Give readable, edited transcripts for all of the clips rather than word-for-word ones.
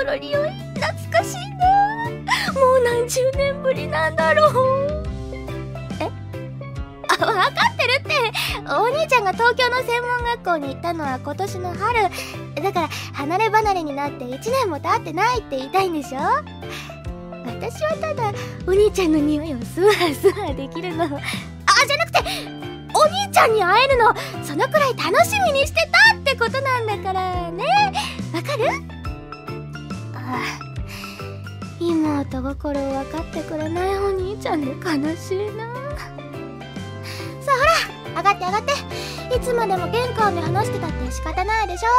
この匂い懐かしいな。もう何十年ぶりなんだろう。分かってるって。お兄ちゃんが東京の専門学校に行ったのは今年の春だから、離れ離れになって1年も経ってないって言いたいんでしょ。私はただお兄ちゃんの匂いをスワスワできるの。じゃなくて、お兄ちゃんに会えるのそのくらい楽しみにしてたってことなんだからね。わかる？妹心を分かってくれないお兄ちゃんで悲しいな。さあほら、上がって上がって。いつまでも玄関で話してたって仕方ないでしょ。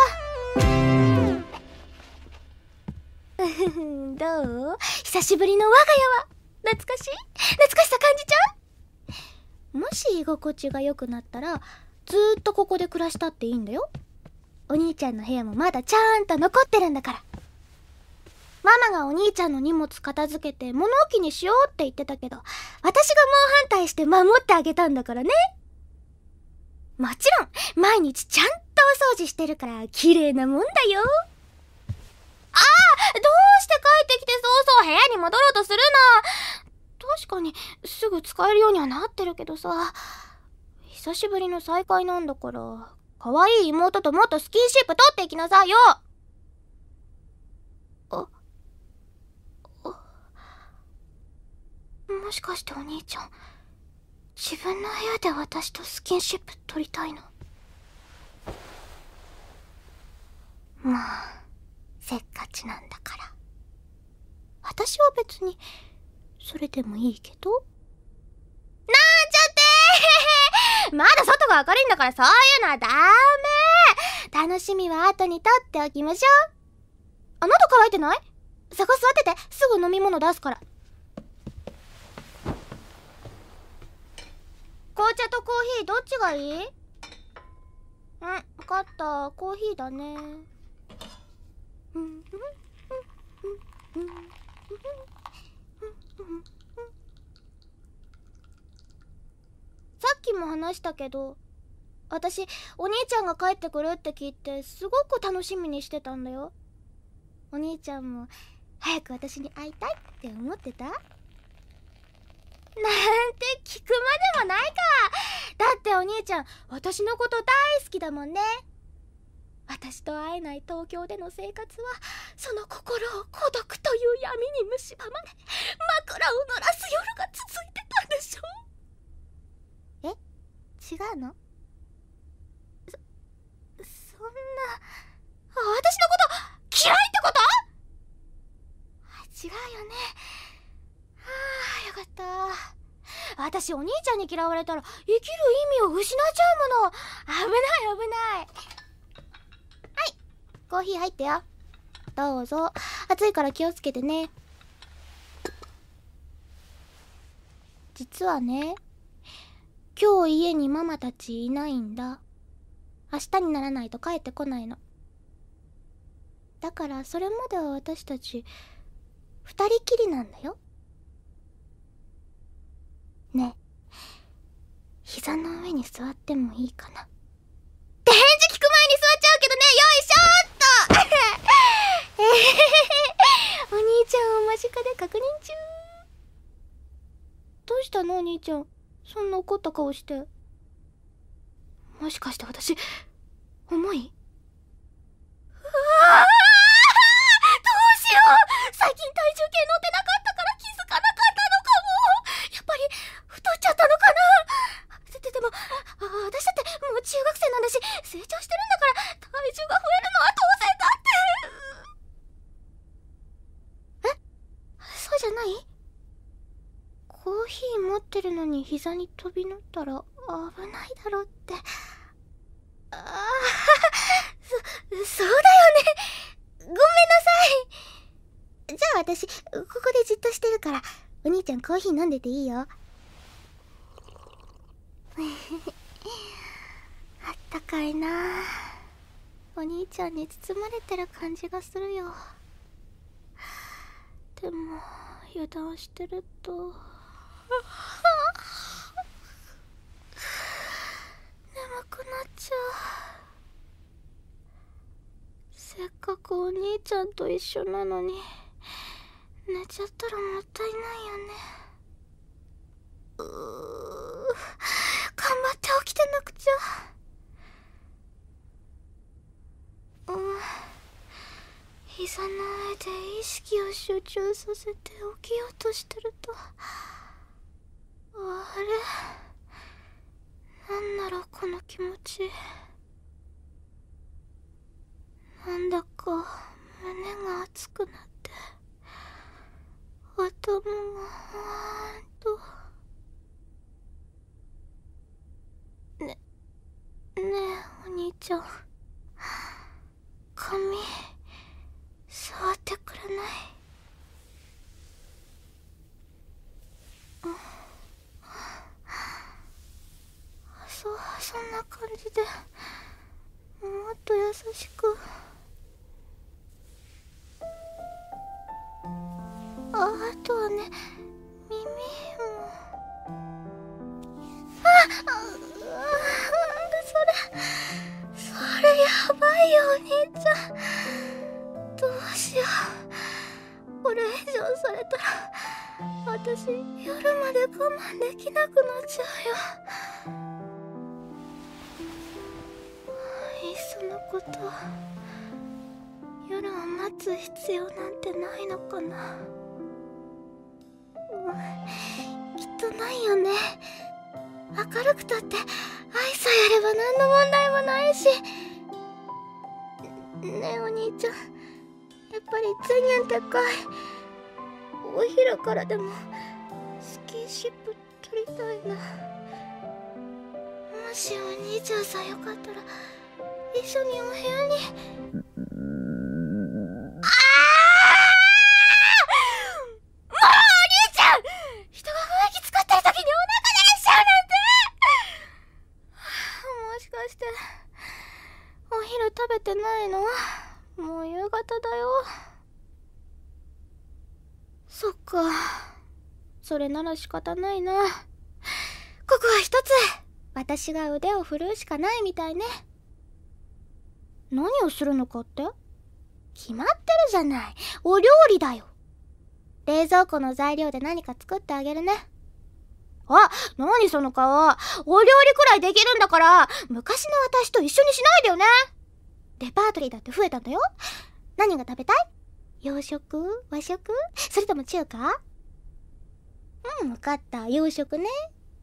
どう？久しぶりの我が家は懐かしい？懐かしさ感じちゃう？もし居心地が良くなったらずーっとここで暮らしたっていいんだよ。お兄ちゃんの部屋もまだちゃんと残ってるんだから。ママがお兄ちゃんの荷物片付けて物置にしようって言ってたけど、私が猛反対して守ってあげたんだからね。もちろん毎日ちゃんとお掃除してるから綺麗なもんだよ。どうして帰ってきてそうそう部屋に戻ろうとするの。確かにすぐ使えるようにはなってるけどさ、久しぶりの再会なんだから、可愛い妹ともっとスキンシップ取っていきなさいよ。もしかしてお兄ちゃん、自分の部屋で私とスキンシップ取りたいの？まあせっかちなんだから、私は別にそれでもいいけど。なんちゃってまだ外が明るいんだから、そういうのはダメ。楽しみは後に取っておきましょう。喉乾いてない？そこ座ってて、すぐ飲み物出すから。紅茶とコーヒーどっちがいい？分かった、コーヒーだね。さっきも話したけど、私お兄ちゃんが帰ってくるって聞いてすごく楽しみにしてたんだよ。お兄ちゃんも早く私に会いたいって思ってた？なんて聞くまでもないか。だってお兄ちゃん私のこと大好きだもんね。私と会えない東京での生活は、その心を孤独という闇に蝕まれ、枕を濡らす夜が続いてたんでしょ。違うの？そんな、私のこと嫌いってこと？違うよね。よかった。私お兄ちゃんに嫌われたら生きる意味を失っちゃうもの。危ない。はい、コーヒー入ってよ。どうぞ。暑いから気をつけてね。実はね、今日家にママたちいないんだ。明日にならないと帰ってこないの。だからそれまでは私たち二人きりなんだよ。ねえ、膝の上に座ってもいいかなって返事聞く前に座っちゃうけどね。よいしょーっとお兄ちゃんを間近で確認中。どうしたのお兄ちゃん、そんな怒った顔して。もしかして私重い？どうしよう。最近体重計乗ってなかったから気づかなかったのかも。やっぱり太っちゃったのかな。でも私だってもう中学生なんだし、成長してるんだから体重が増えるのは当然だって。そうじゃない？コーヒー持ってるのに膝に飛び乗ったら危ないだろうって。そうだよね。ごめんなさい。じゃあ私ここでじっとしてるから、お兄ちゃんコーヒー飲んでていいよ。あったかいな。お兄ちゃんに包まれてる感じがするよ。でも油断してると眠くなっちゃう。せっかくお兄ちゃんと一緒なのに寝ちゃったらもったいないよね。頑張って起きてなくちゃ。膝の上で意識を集中させて起きようとしてると、あれ、なんだろうこの気持ち。なんだか胸が熱くなって頭がわーんと。ねえお兄ちゃん、髪触ってくれない？そんな感じでもっと優しく。あとはね、耳も。それやばいよお兄ちゃん。どうしよう、これ以上されたら私夜まで我慢できなくなっちゃうよ。いっそのこと夜を待つ必要なんてないのかな。きっとないよね。明るくたって愛さえあれば何の問題もないし。ねえお兄ちゃん、やっぱり前年高い。お昼からでもスキンシップ取りたいな。もしお兄ちゃんさえよかったら一緒にお部屋に。食べてないの？もう夕方だよ。そっか、それなら仕方ないな。ここは一つ私が腕を振るうしかないみたいね。何をするのかって決まってるじゃない。お料理だよ。冷蔵庫の材料で何か作ってあげるね。あ、何その顔。お料理くらいできるんだから昔の私と一緒にしないでよね。レパートリーだって増えたんだよ。何が食べたい？洋食？和食？それとも中華？分かった、洋食ね。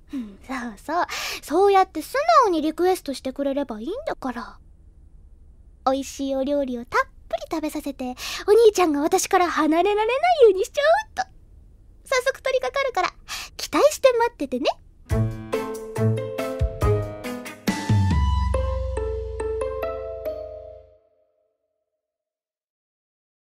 そうやって素直にリクエストしてくれればいいんだから。美味しいお料理をたっぷり食べさせて、お兄ちゃんが私から離れられないようにしちゃうと。早速取り掛かるから期待して待っててね。